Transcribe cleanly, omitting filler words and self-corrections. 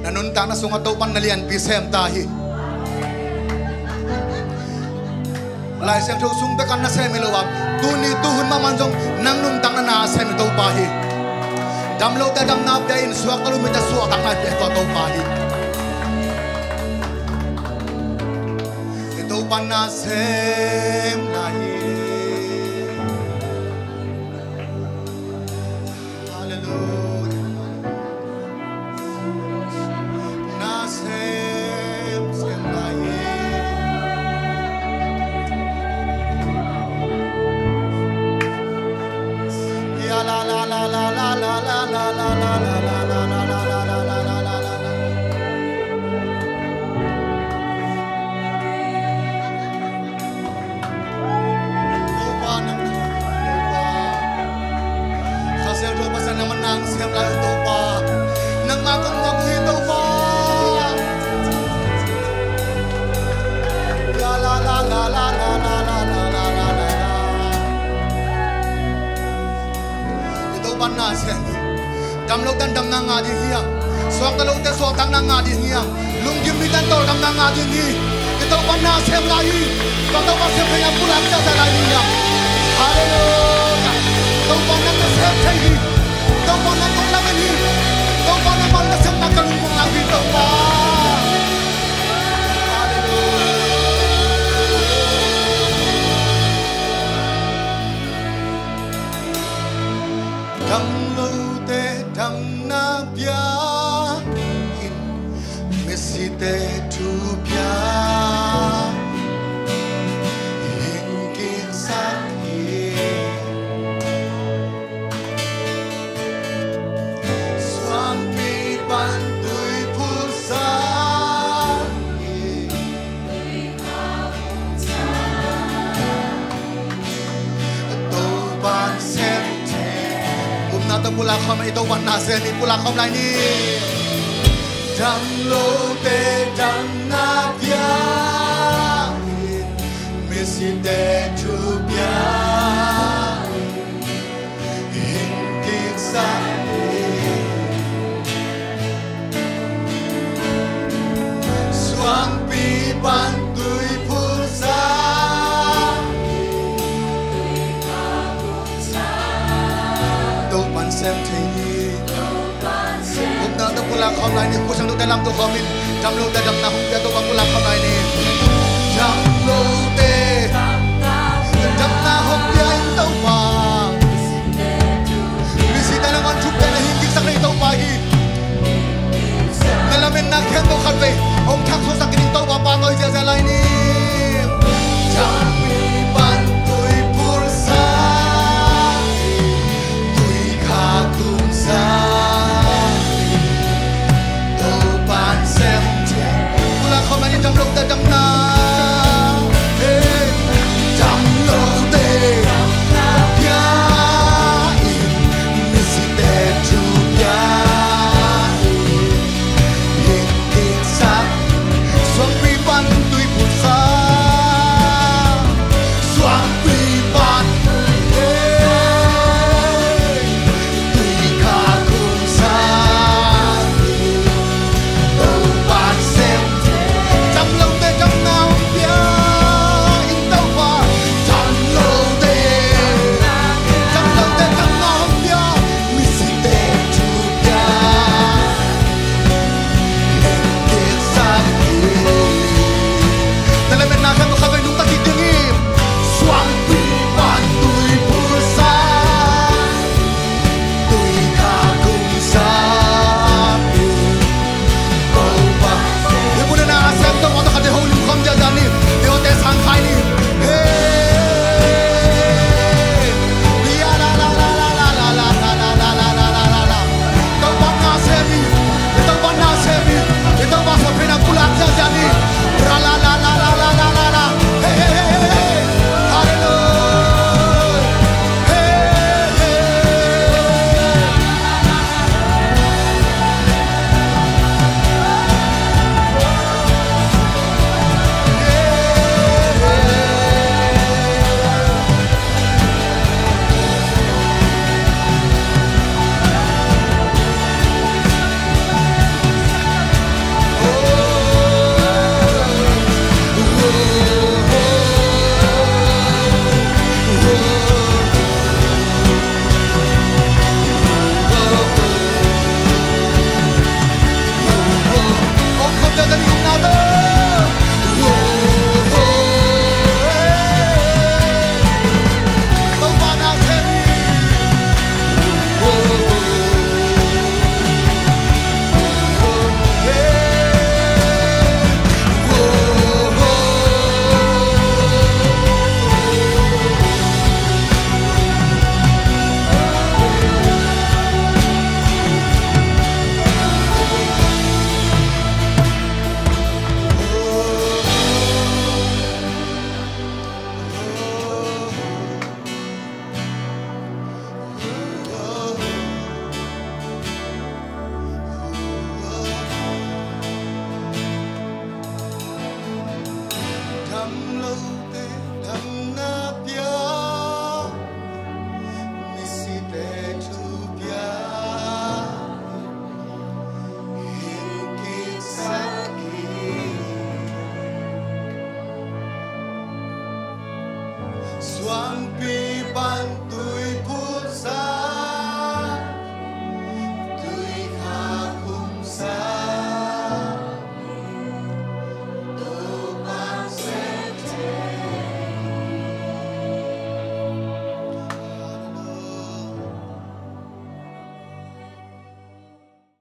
nanun ta na sunga to pan nalian pisem tahi lai sem thau sung ta kan na sem melowa tu ni tu hun ma manjong nang nun tang na sem to pahi dam lo ta dam na da in suak lu me ta suak tang na pe to pahi to pan na sem lai dam lo dan dam na nga di hiang suak ta lo te suak tang na nga di hiang lung gim mi dan to dam na nga di hi ito pan na sem lai to to pa sem yang pulang ta sa lai hiang haleluya to pan na sem thai hi to pan na to la ni to pan na mal na sem na kalung kong lang di to pa dam lo te dam na bia in mesite tu bia hinki sakhi swami bandui pulsa to ban set nata pula khom ito wan na se ni pula khom lai ni dam lo te dam na bia mesite tu bia hinki sa swang pi ban tui pulsa xem thấy hôm nào tôi pulang hôm nay niệm kusang tu dalam tu komin jam lu dadam na hum tu bang pulang hôm nay ni jam lu te jam na hum dia in tau pa bisita na man chup na hindi sak na tau pa hi nalamin na khen tu khat ve ông thak so sak ni tau pa pa noi ja lai ni jam ban tui pulsa Pulang kau main jam lok jam na, hey. Suampi